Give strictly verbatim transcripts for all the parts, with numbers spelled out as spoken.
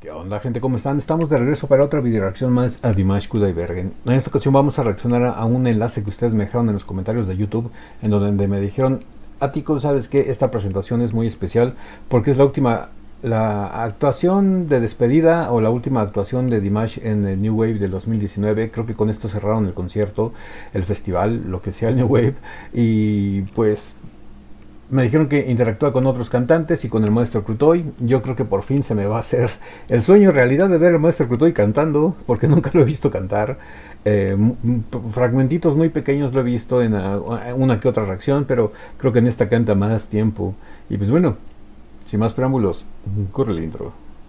¿Qué onda, gente? ¿Cómo están? Estamos de regreso para otra video reacción más a Dimash Kudaibergen. En esta ocasión vamos a reaccionar a un enlace que ustedes me dejaron en los comentarios de YouTube, en donde me dijeron: Atico, ¿sabes qué? Esta presentación es muy especial porque es la última, la actuación de despedida o la última actuación de Dimash en el New Wave del dos mil diecinueve. Creo que con esto cerraron el concierto, el festival, lo que sea el New Wave. Y pues me dijeron que interactúa con otros cantantes y con el maestro Krutoy. Yo creo que por fin se me va a hacer el sueño realidad de ver al maestro Krutoy cantando, porque nunca lo he visto cantar. Eh, fragmentitos muy pequeños lo he visto en a, una que otra reacción, pero creo que en esta canta más tiempo. Y pues bueno, sin más preámbulos, corre el intro.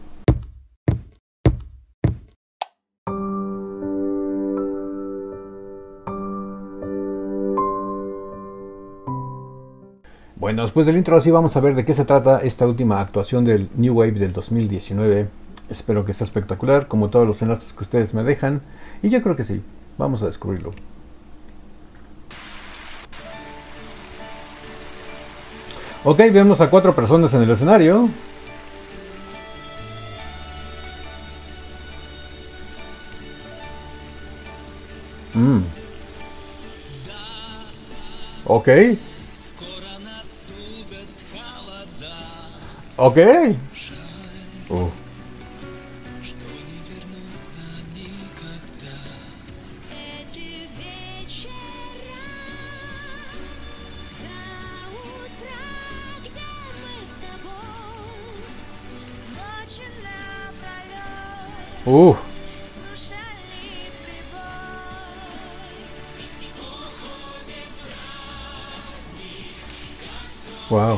Bueno, después del intro así vamos a ver de qué se trata esta última actuación del New Wave del dos mil diecinueve. Espero que sea espectacular, como todos los enlaces que ustedes me dejan. Y yo creo que sí, vamos a descubrirlo. Ok, vemos a cuatro personas en el escenario. Mm. Ok. Ok. Uh. Uh. Wow.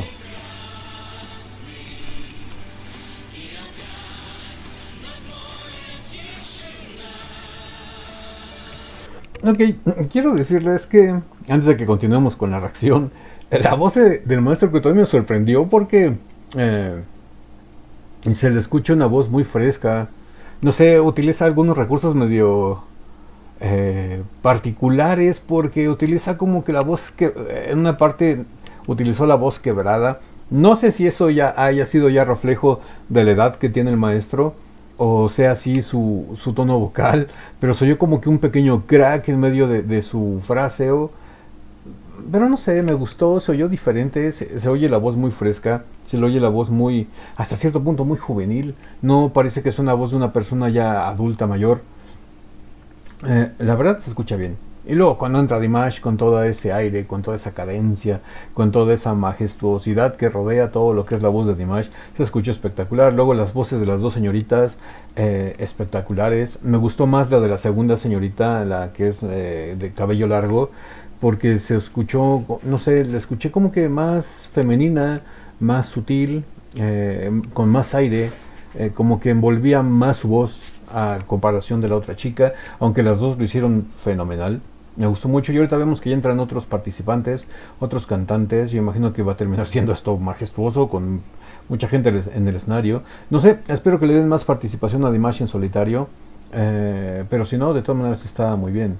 Ok, quiero decirles que antes de que continuemos con la reacción, la voz de, del maestro Krutoy me sorprendió porque eh, se le escucha una voz muy fresca. No sé, utiliza algunos recursos medio eh, particulares, porque utiliza como que la voz que en una parte utilizó la voz quebrada. No sé si eso ya haya sido ya reflejo de la edad que tiene el maestro, o sea así su, su tono vocal, pero se oyó como que un pequeño crack en medio de, de su fraseo. Pero no sé, me gustó, se oyó diferente, se, se oye la voz muy fresca, se le oye la voz muy, hasta cierto punto muy juvenil. No parece que es una voz de una persona ya adulta, mayor. Eh, la verdad se escucha bien. Y luego cuando entra Dimash con todo ese aire, con toda esa cadencia, con toda esa majestuosidad que rodea todo lo que es la voz de Dimash, se escucha espectacular. Luego las voces de las dos señoritas, eh, espectaculares. Me gustó más la de la segunda señorita, la que es eh, de cabello largo, porque se escuchó, no sé, la escuché como que más femenina, más sutil, eh, con más aire, eh, como que envolvía más su voz a comparación de la otra chica, aunque las dos lo hicieron fenomenal. Me gustó mucho y ahorita vemos que ya entran otros participantes, otros cantantes. Yo imagino que va a terminar siendo esto majestuoso con mucha gente en el escenario. No sé, espero que le den más participación a Dimash en solitario, eh, pero si no, de todas maneras está muy bien.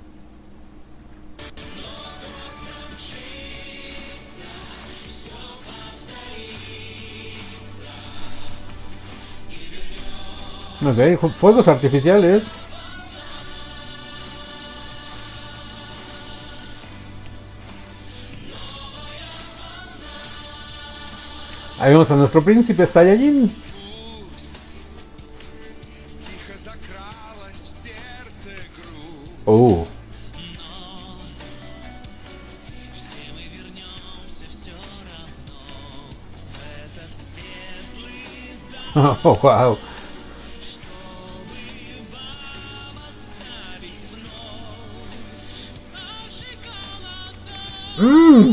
Ok, fuegos artificiales. Ahí vemos a nuestro príncipe Saiyajin. Oh. Oh, wow. Mm.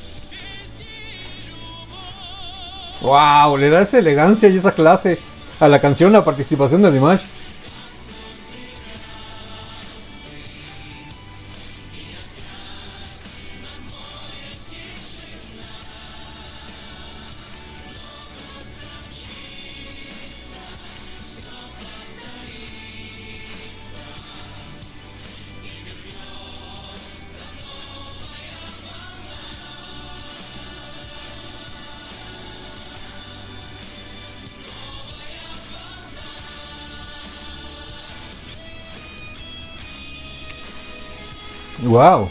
Wow, le da esa elegancia y esa clase a la canción, la participación de Dimash. Wow.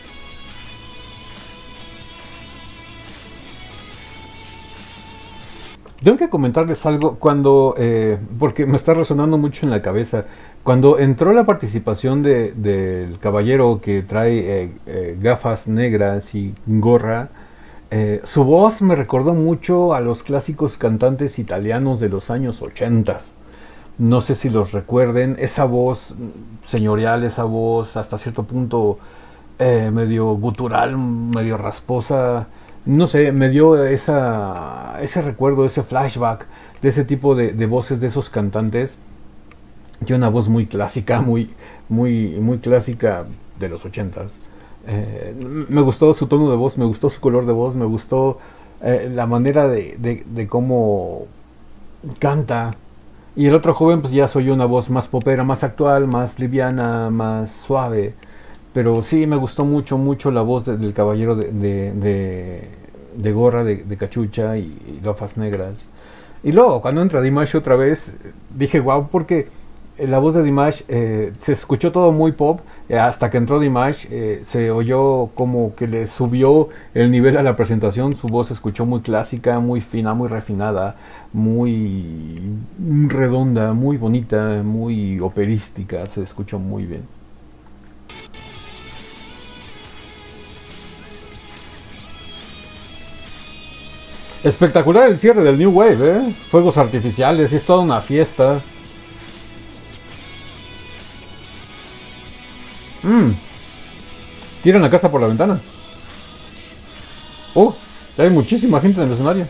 Tengo que comentarles algo cuando, eh, porque me está resonando mucho en la cabeza. Cuando entró la participación de, del caballero que trae eh, eh, gafas negras y gorra, eh, su voz me recordó mucho a los clásicos cantantes italianos de los años ochenta. No sé si los recuerden, esa voz señorial, esa voz hasta cierto punto eh, medio gutural, medio rasposa. No sé, me dio esa, ese recuerdo, ese flashback de ese tipo de, de voces de esos cantantes. Y una voz muy clásica, muy, muy, muy clásica de los ochentas. Eh, me gustó su tono de voz, me gustó su color de voz, me gustó eh, la manera de, de, de cómo canta. Y el otro joven, pues ya soy una voz más popera, más actual, más liviana, más suave. Pero sí, me gustó mucho, mucho la voz de, del caballero de, de, de, de gorra, de, de cachucha y, y gafas negras. Y luego, cuando entra Dimash otra vez, dije, wow, porque la voz de Dimash eh, se escuchó todo muy pop, eh, hasta que entró Dimash, eh, se oyó como que le subió el nivel a la presentación, su voz se escuchó muy clásica, muy fina, muy refinada, muy redonda, muy bonita, muy operística, se escuchó muy bien. Espectacular el cierre del New Wave, ¿eh? Fuegos artificiales, es toda una fiesta. Mmm. Tiran la casa por la ventana. Oh, hay muchísima gente en el escenario.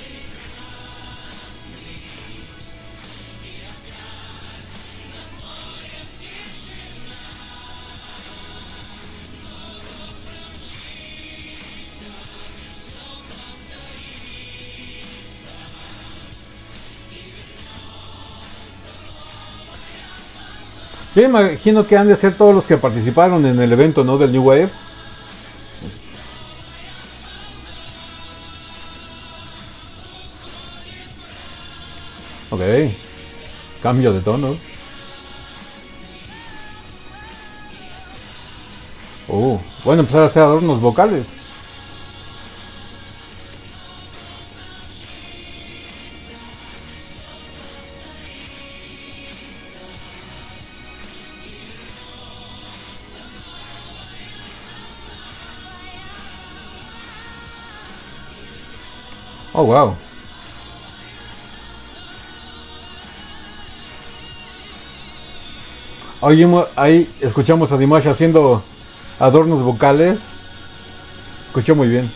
Yo imagino que han de ser todos los que participaron en el evento, ¿no? Del New Wave. Ok. Cambio de tono. Oh, bueno, empezar a hacer adornos vocales. Oh, wow. Oímos, ahí escuchamos a Dimash haciendo adornos vocales. Escuchó muy bien.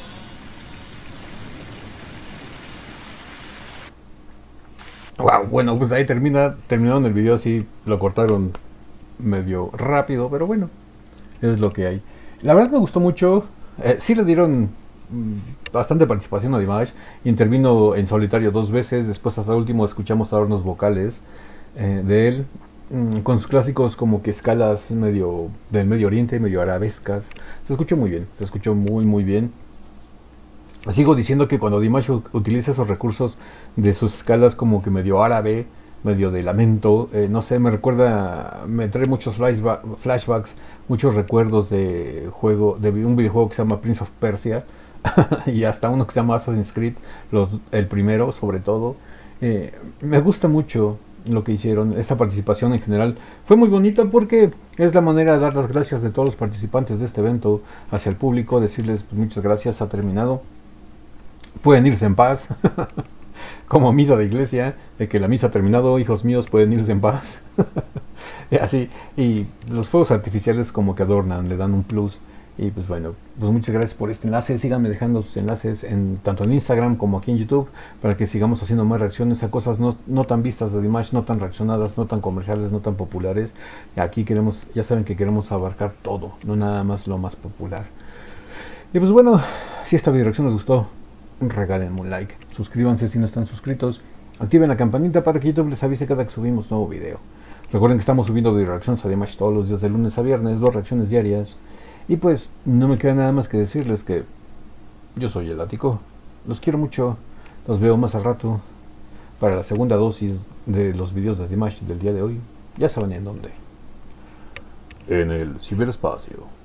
Wow, bueno, pues ahí termina, terminaron el video así, lo cortaron medio rápido, pero bueno, es lo que hay. La verdad me gustó mucho, eh, sí le dieron mm, bastante participación a Dimash, intervino en solitario dos veces, después hasta el último escuchamos adornos vocales eh, de él, mm, con sus clásicos como que escalas medio del Medio Oriente, medio arabescas, se escuchó muy bien, se escuchó muy muy bien. Sigo diciendo que cuando Dimash utiliza esos recursos de sus escalas como que medio árabe, medio de lamento, eh, no sé, me recuerda, me trae muchos flashback, flashbacks, muchos recuerdos de juego, de un videojuego que se llama Prince of Persia y hasta uno que se llama Assassin's Creed, los, el primero sobre todo. Eh, me gusta mucho lo que hicieron, esta participación en general fue muy bonita porque es la manera de dar las gracias de todos los participantes de este evento hacia el público, decirles pues, muchas gracias, ha terminado. Pueden irse en paz, como misa de iglesia, de que la misa ha terminado, hijos míos, pueden irse en paz. Y así, y los fuegos artificiales como que adornan, le dan un plus. Y pues bueno, pues muchas gracias por este enlace, síganme dejando sus enlaces en, tanto en Instagram como aquí en YouTube, para que sigamos haciendo más reacciones a cosas no, no tan vistas de Dimash, no tan reaccionadas, no tan comerciales, no tan populares. Aquí queremos, ya saben que queremos abarcar todo, no nada más lo más popular. Y pues bueno, si esta video reacción les gustó, regálenme un like, suscríbanse si no están suscritos, activen la campanita para que YouTube les avise cada que subimos nuevo video. Recuerden que estamos subiendo video reacciones a Dimash todos los días de lunes a viernes, dos reacciones diarias. Y pues no me queda nada más que decirles que yo soy el Ático, los quiero mucho, los veo más al rato para la segunda dosis de los videos de Dimash del día de hoy. Ya saben en dónde, en el ciberespacio.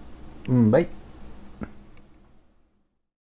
Bye.